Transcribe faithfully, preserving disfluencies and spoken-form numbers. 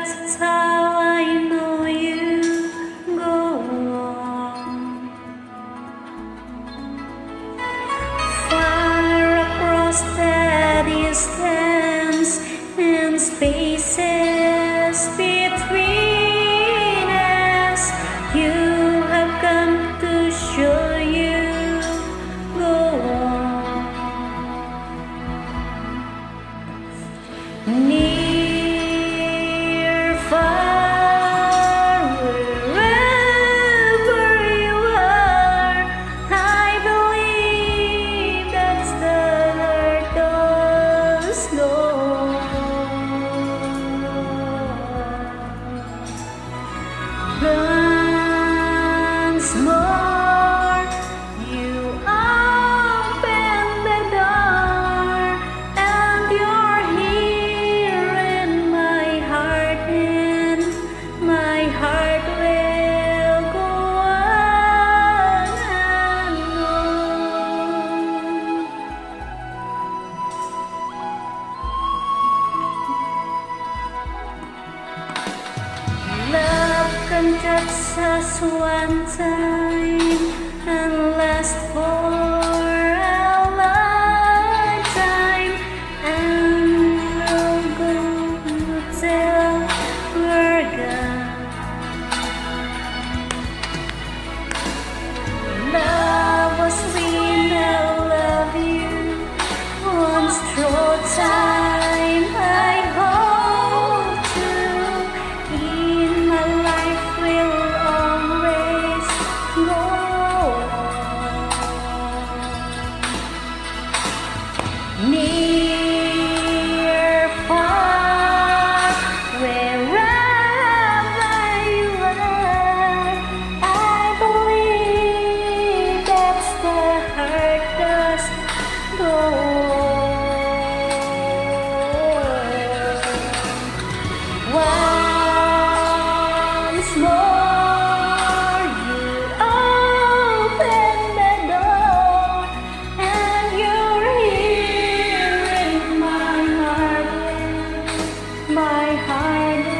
That's how I know you go on. Far across the distance and spaces between us, you have come to show you go on. Near, far, wherever you are, I believe that's the Lord does know. Once more, you open the door, and you're here in my heart, and my heart will go on and on. Love can touch us one time and last for a lifetime, and we'll go till we're gone. Love was sweet, I love you. Once through time I hope to, in my life will always go on. Near, far, wherever you are, I believe that's the heart does go on. Once more, you open the door, and you're here in my heart, my heart.